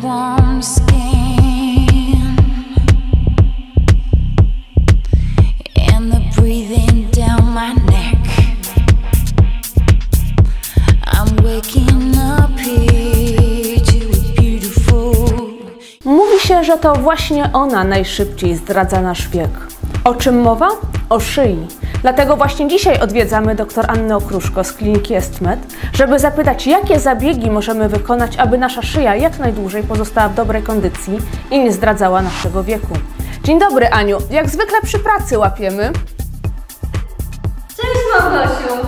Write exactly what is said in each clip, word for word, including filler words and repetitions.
warm skin and the breathing down my neck. I'm waking up here to a beautiful. Mówi się, że to właśnie ona najszybciej zdradza nasz wiek. O czym mowa? O szyi. Dlatego właśnie dzisiaj odwiedzamy dr Annę Okruszko z kliniki Estmed, żeby zapytać, jakie zabiegi możemy wykonać, aby nasza szyja jak najdłużej pozostała w dobrej kondycji i nie zdradzała naszego wieku. Dzień dobry, Aniu. Jak zwykle przy pracy łapiemy. Cześć, Małgosiu.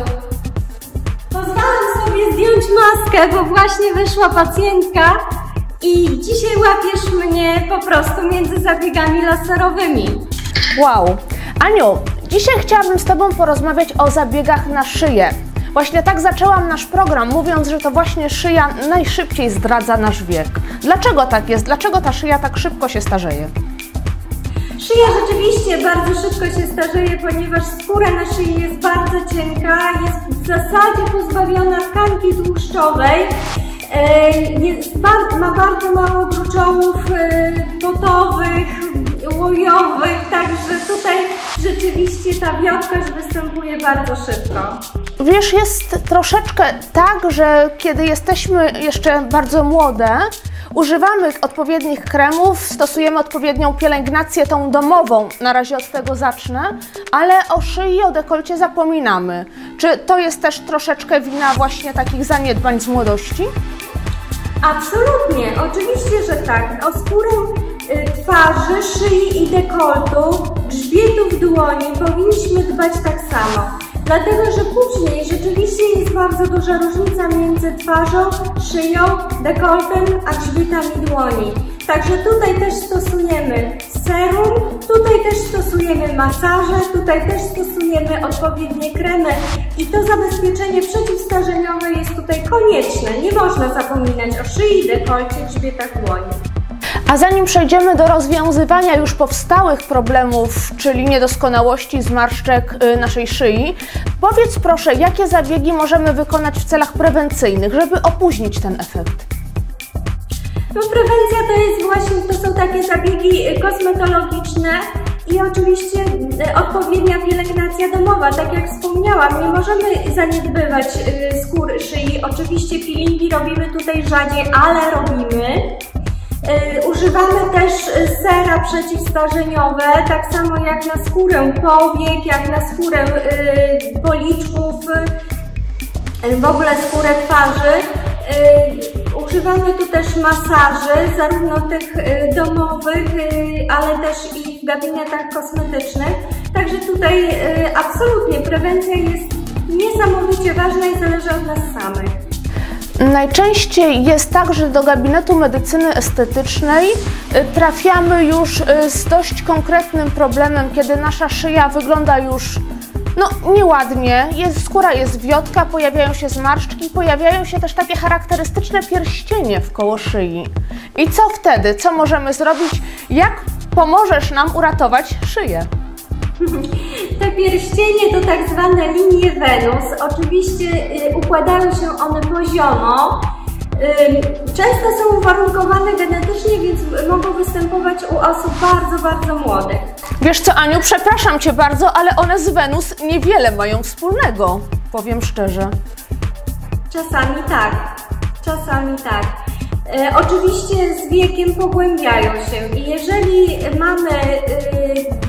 Pozwalam sobie zdjąć maskę, bo właśnie wyszła pacjentka i dzisiaj łapiesz mnie po prostu między zabiegami laserowymi. Wow. Aniu, dzisiaj chciałabym z Tobą porozmawiać o zabiegach na szyję. Właśnie tak zaczęłam nasz program, mówiąc, że to właśnie szyja najszybciej zdradza nasz wiek. Dlaczego tak jest? Dlaczego ta szyja tak szybko się starzeje? Szyja rzeczywiście bardzo szybko się starzeje, ponieważ skóra na szyi jest bardzo cienka, jest w zasadzie pozbawiona tkanki tłuszczowej, jest, ma bardzo mało gruczołów potowych, łojowych, także tutaj rzeczywiście ta wiotkość występuje bardzo szybko. Wiesz, jest troszeczkę tak, że kiedy jesteśmy jeszcze bardzo młode, używamy odpowiednich kremów, stosujemy odpowiednią pielęgnację tą domową, na razie od tego zacznę, ale o szyi, o dekolcie zapominamy. Czy to jest też troszeczkę wina właśnie takich zaniedbań z młodości? Absolutnie, oczywiście, że tak. O skórę y, twarzy, szyi i dekoltu, grzbietów dłoni powinniśmy dbać tak samo. Dlatego, że później rzeczywiście jest bardzo duża różnica między twarzą, szyją, dekoltem, a grzbietami dłoni. Także tutaj też stosujemy serum, tutaj też stosujemy masaże, tutaj też stosujemy odpowiednie kremy i to zabezpieczenie przeciwstarzeniowe jest tutaj konieczne. Nie można zapominać o szyi, dekolcie, grzbietach dłoni. A zanim przejdziemy do rozwiązywania już powstałych problemów, czyli niedoskonałości, zmarszczek naszej szyi, powiedz proszę, jakie zabiegi możemy wykonać w celach prewencyjnych, żeby opóźnić ten efekt? No, prewencja to jest właśnie, to są takie zabiegi kosmetologiczne i oczywiście odpowiednia pielęgnacja domowa. Tak jak wspomniałam, nie możemy zaniedbywać skóry szyi. Oczywiście peelingi robimy tutaj rzadziej, ale robimy. Używamy też sera przeciwstarzeniowe, tak samo jak na skórę powiek, jak na skórę policzków, w ogóle skórę twarzy. Używamy tu też masaży, zarówno tych domowych, ale też i w gabinetach kosmetycznych. Także tutaj absolutnie prewencja jest niesamowicie ważna i zależy od nas samych. Najczęściej jest tak, że do gabinetu medycyny estetycznej trafiamy już z dość konkretnym problemem, kiedy nasza szyja wygląda już no, nieładnie, jest, skóra jest wiotka, pojawiają się zmarszczki, pojawiają się też takie charakterystyczne pierścienie wkoło szyi. I co wtedy? Co możemy zrobić? Jak pomożesz nam uratować szyję? Te pierścienie to tak zwane linie Wenus. Oczywiście y, układają się one poziomo. Y, często są uwarunkowane genetycznie, więc mogą występować u osób bardzo, bardzo młodych. Wiesz co, Aniu, przepraszam Cię bardzo, ale one z Wenus niewiele mają wspólnego, powiem szczerze. Czasami tak, czasami tak. Y, oczywiście z wiekiem pogłębiają się i jeżeli mamy y,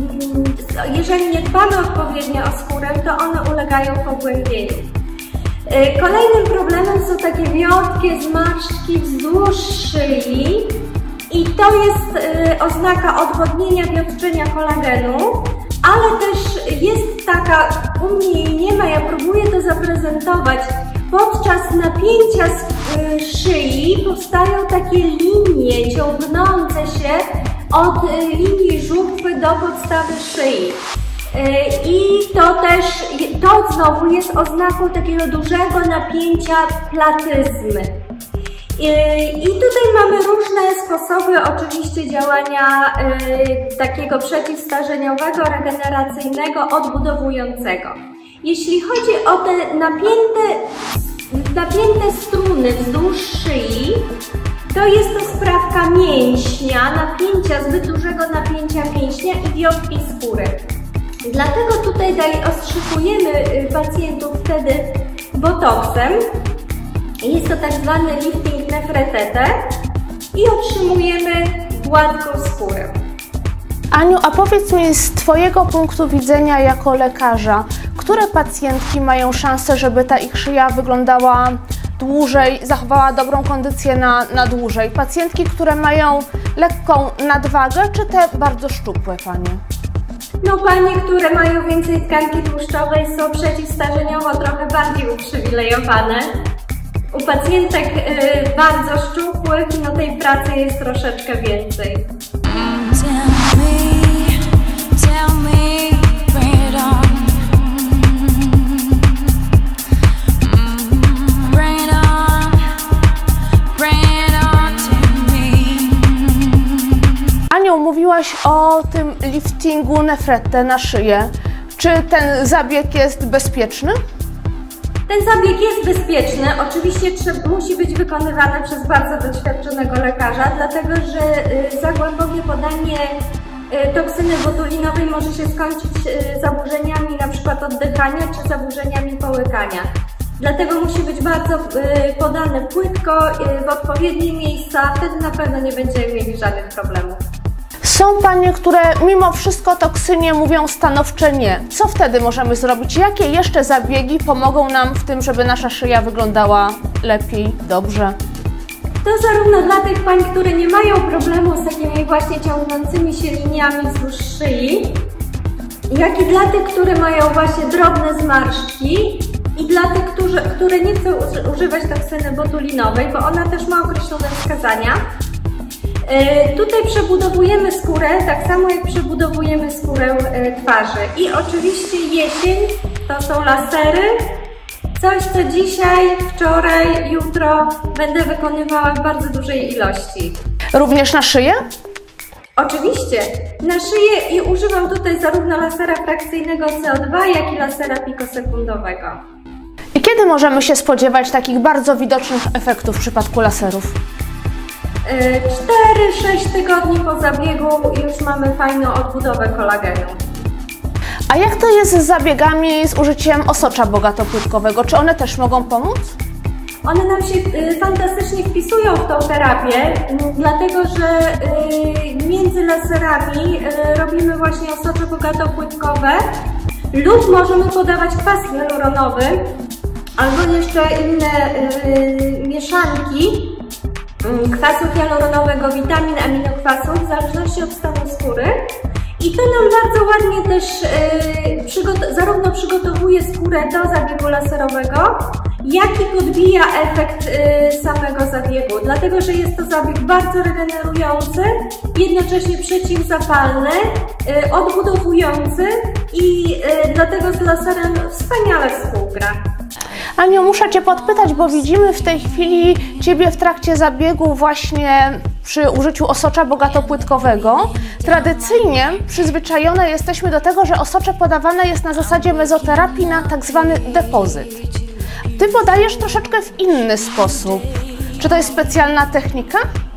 Jeżeli nie dbamy odpowiednio o skórę, to one ulegają pogłębieniu. Kolejnym problemem są takie wiotkie zmarszczki wzdłuż szyi i to jest oznaka odwodnienia, wiotczenia kolagenu, ale też jest taka, u mnie jej nie ma, ja próbuję to zaprezentować, podczas napięcia szyi powstają takie linie ciągnące się od linii żuchwy do podstawy szyi. I to też, to znowu jest oznaką takiego dużego napięcia platyzmy. I tutaj mamy różne sposoby oczywiście działania takiego przeciwstarzeniowego, regeneracyjnego, odbudowującego. Jeśli chodzi o te napięte, napięte struny wzdłuż szyi, to jest to sprawka mięśnia, napięcia, zbyt dużego napięcia mięśnia i wiotkiej skóry. Dlatego tutaj daj, ostrzykujemy pacjentów wtedy botoksem. Jest to tak zwany lifting nefretete i otrzymujemy gładką skórę. Aniu, a powiedz mi z Twojego punktu widzenia jako lekarza, które pacjentki mają szansę, żeby ta ich szyja wyglądała dłużej, zachowała dobrą kondycję na, na dłużej? Pacjentki, które mają lekką nadwagę, czy te bardzo szczupłe panie? No panie, które mają więcej tkanki tłuszczowej, są przeciwstarzeniowo trochę bardziej uprzywilejowane. U pacjentek y, bardzo szczupłych, no tej pracy jest troszeczkę więcej. Aniu, mówiłaś o tym liftingu nefretę na szyję. Czy ten zabieg jest bezpieczny? Ten zabieg jest bezpieczny, oczywiście trzeba, musi być wykonywany przez bardzo doświadczonego lekarza, dlatego że y, za głębokie podanie y, toksyny botulinowej może się skończyć y, zaburzeniami np. oddychania czy zaburzeniami połykania. Dlatego musi być bardzo y, podane płytko, y, w odpowiednie miejsca, wtedy na pewno nie będziemy mieli żadnych problemów. Są panie, które mimo wszystko toksynie mówią stanowcze nie. Co wtedy możemy zrobić? Jakie jeszcze zabiegi pomogą nam w tym, żeby nasza szyja wyglądała lepiej, dobrze? To zarówno dla tych pań, które nie mają problemu z takimi właśnie ciągnącymi się liniami wzdłuż szyi, jak i dla tych, które mają właśnie drobne zmarszczki i dla tych, którzy, które nie chcą używać toksyny botulinowej, bo ona też ma określone wskazania. Tutaj przebudowujemy skórę, tak samo jak przebudowujemy skórę twarzy. I oczywiście jesień to są lasery, coś co dzisiaj, wczoraj, jutro będę wykonywała w bardzo dużej ilości. Również na szyję? Oczywiście, na szyję i używam tutaj zarówno lasera frakcyjnego C O dwa, jak i lasera pikosekundowego. I kiedy możemy się spodziewać takich bardzo widocznych efektów w przypadku laserów? cztery sześć tygodni po zabiegu już mamy fajną odbudowę kolagenu. A jak to jest z zabiegami z użyciem osocza bogatopłytkowego? Czy one też mogą pomóc? One nam się fantastycznie wpisują w tą terapię, dlatego że między laserami robimy właśnie osocze bogatopłytkowe lub możemy podawać kwas hialuronowy albo jeszcze inne mieszanki kwasu hialuronowego, witamin, aminokwasów, w zależności od stanu skóry. I to nam bardzo ładnie też yy, przygot zarówno przygotowuje skórę do zabiegu laserowego, jak i podbija efekt yy, samego zabiegu. Dlatego, że jest to zabieg bardzo regenerujący, jednocześnie przeciwzapalny, yy, odbudowujący i yy, dlatego z laserem wspaniale współgra. Aniu, muszę Cię podpytać, bo widzimy w tej chwili Ciebie w trakcie zabiegu właśnie przy użyciu osocza bogatopłytkowego. Tradycyjnie przyzwyczajone jesteśmy do tego, że osocze podawane jest na zasadzie mezoterapii na tak zwany depozyt. Ty podajesz troszeczkę w inny sposób. Czy to jest specjalna technika?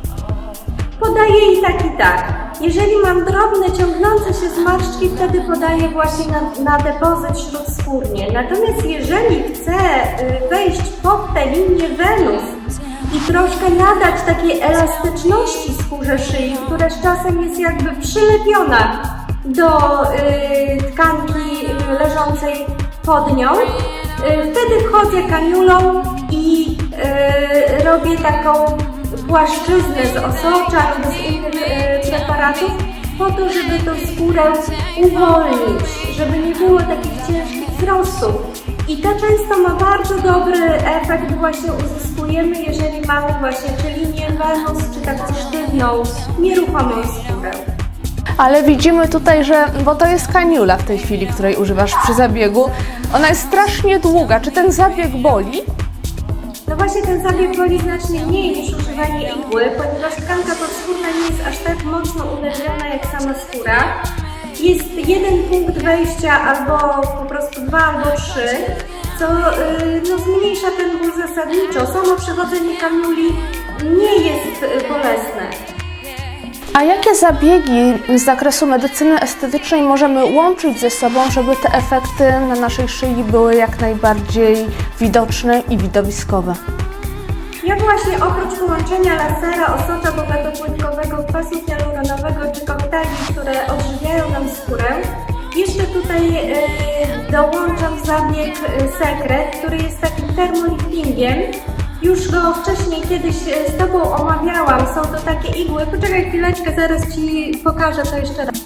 Podaję i tak, i tak. Jeżeli mam drobne, ciągnące się zmarszczki, wtedy podaję właśnie na, na depozyt śródskórnie. Natomiast jeżeli chcę wejść pod tę linię Wenus i troszkę nadać takiej elastyczności skórze szyi, która z czasem jest jakby przylepiona do y, tkanki leżącej pod nią, y, wtedy wchodzę kaniulą i y, robię taką płaszczyznę z osocza lub z innych y, preparatów po to, żeby tą skórę uwolnić, żeby nie było takich ciężkich wzrostów. I to często ma bardzo dobry efekt właśnie uzyskujemy, jeżeli mamy właśnie czy linię Wenus, czy taką sztywną, nieruchomą skórę. Ale widzimy tutaj, że, bo to jest kaniula w tej chwili, której używasz przy zabiegu, ona jest strasznie długa. Czy ten zabieg boli? No właśnie ten zabieg boli znacznie mniej niż używanie igły, ponieważ tkanka podskórna nie jest aż tak mocno uderzona jak sama skóra. Jest jeden punkt wejścia albo po prostu dwa albo trzy, co yy, no, zmniejsza ten ból zasadniczo. Samo przechodzenie kaniuli nie jest bolesne. A jakie zabiegi z zakresu medycyny estetycznej możemy łączyć ze sobą, żeby te efekty na naszej szyi były jak najbardziej widoczne i widowiskowe? Ja właśnie oprócz połączenia lasera, osocza bogatopłytkowego, kwasu hialuronowego czy koktajli, które odżywiają nam skórę, jeszcze tutaj e, dołączam zabieg Sekret, który jest takim termoliftingiem. Już go wcześniej kiedyś z Tobą omawiałam, są to takie igły. Poczekaj chwileczkę, zaraz Ci pokażę to jeszcze raz.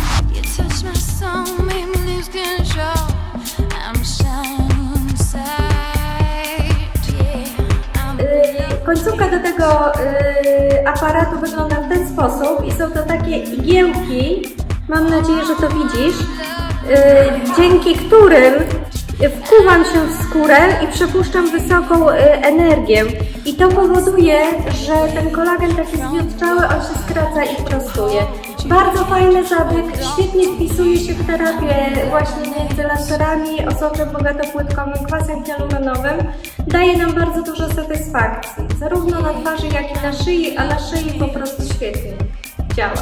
Końcówka do tego y, aparatu wygląda w ten sposób i są to takie igiełki, mam nadzieję, że to widzisz, y, dzięki którym wkuwam się w skórę i przepuszczam wysoką y, energię. I to powoduje, że ten kolagen taki zwiotczały, on się skraca i prostuje. Bardzo fajny zabieg, świetnie wpisuje się w terapię właśnie między laserami, osoczem bogatopłytkowym, kwasem hialuronowym. Daje nam bardzo dużo satysfakcji, zarówno na twarzy, jak i na szyi, a na szyi po prostu świetnie działa.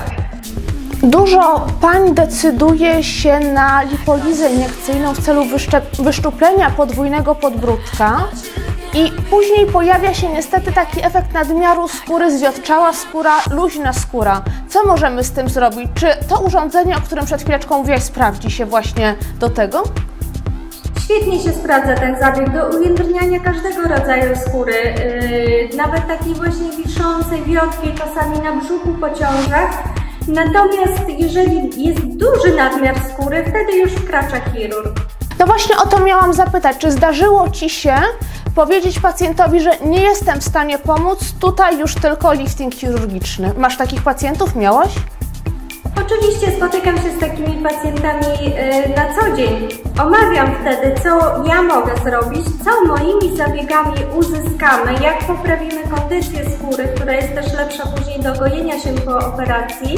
Dużo pań decyduje się na lipolizę iniekcyjną w celu wyszczuplenia podwójnego podbródka i później pojawia się niestety taki efekt nadmiaru skóry, zwiotczała skóra, luźna skóra. Co możemy z tym zrobić? Czy to urządzenie, o którym przed chwileczką mówiłaś, sprawdzi się właśnie do tego? Świetnie się sprawdza ten zabieg do ujędrniania każdego rodzaju skóry, yy, nawet takiej właśnie wiszącej, wiotkiej, czasami na brzuchu po ciążach. Natomiast jeżeli jest duży nadmiar skóry, wtedy już wkracza chirurg. No właśnie o to miałam zapytać, czy zdarzyło Ci się powiedzieć pacjentowi, że nie jestem w stanie pomóc, tutaj już tylko lifting chirurgiczny. Masz takich pacjentów? Miałaś? Oczywiście spotykam się z takimi pacjentami na co dzień. Omawiam wtedy, co ja mogę zrobić, co moimi zabiegami uzyskamy, jak poprawimy kondycję skóry, która jest też lepsza później do gojenia się po operacji.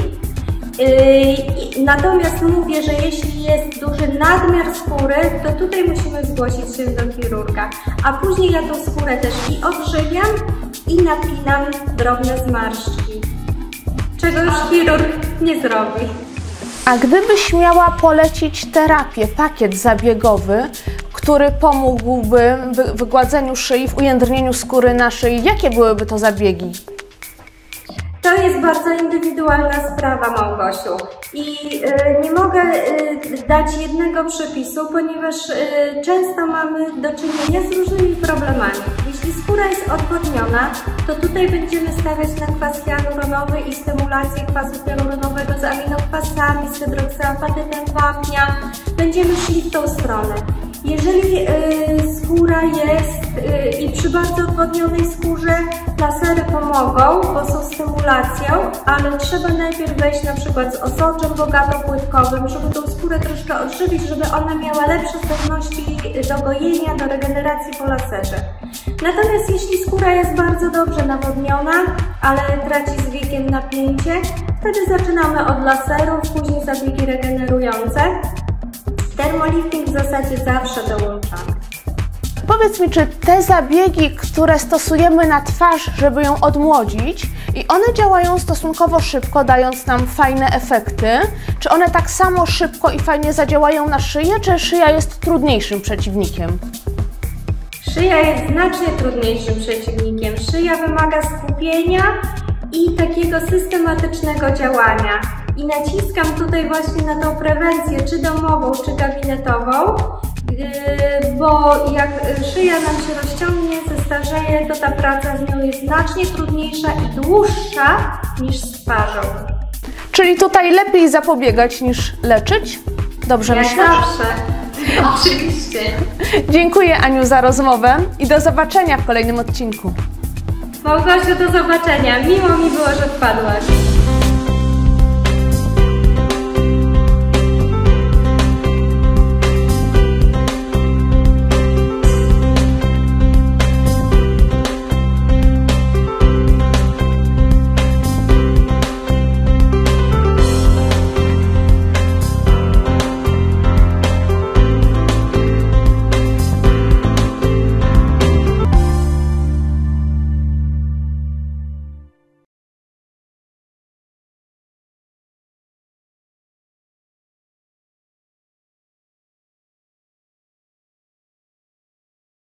Natomiast mówię, że jeśli jest duży nadmiar skóry, to tutaj musimy zgłosić się do chirurga. A później ja tą skórę też i odżywiam, i napinam drobne zmarszczki, czego już chirurg nie zrobi. A gdybyś miała polecić terapię, pakiet zabiegowy, który pomógłby w wygładzeniu szyi, w ujędrnieniu skóry na szyi, jakie byłyby to zabiegi? To jest bardzo indywidualna sprawa, Małgosiu. I y, nie mogę y, dać jednego przepisu, ponieważ y, często mamy do czynienia z różnymi problemami. Jeśli skóra jest odwodniona, to tutaj będziemy stawiać na kwas hialuronowy i stymulację kwasu hialuronowego z aminokwasami, z hydroksyapatytem wapnia. Będziemy szli w tą stronę. Jeżeli y, skóra jest y, i przy bardzo odwodnionej skórze lasery pomogą, bo są stymulacją, ale trzeba najpierw wejść na przykład z osoczem bogatopłytkowym, żeby tą skórę troszkę odżywić, żeby ona miała lepsze zdolności do gojenia, do regeneracji po laserze. Natomiast jeśli skóra jest bardzo dobrze nawodniona, ale traci z wiekiem napięcie, wtedy zaczynamy od laserów, później zabiegi regenerujące. Termolifting w zasadzie zawsze dołączamy. Powiedz mi, czy te zabiegi, które stosujemy na twarz, żeby ją odmłodzić, i one działają stosunkowo szybko, dając nam fajne efekty, czy one tak samo szybko i fajnie zadziałają na szyję, czy szyja jest trudniejszym przeciwnikiem? Szyja jest znacznie trudniejszym przeciwnikiem. Szyja wymaga skupienia i takiego systematycznego działania. I naciskam tutaj właśnie na tą prewencję, czy domową, czy gabinetową, bo jak szyja nam się rozciągnie, zestarzeje, to ta praca z nią jest znacznie trudniejsza i dłuższa niż z twarzą. Czyli tutaj lepiej zapobiegać niż leczyć? Dobrze Jak myślę? zawsze. Oczywiście. Dziękuję, Aniu, za rozmowę i do zobaczenia w kolejnym odcinku. Małgosiu, do zobaczenia. Miło mi było, że wpadłaś.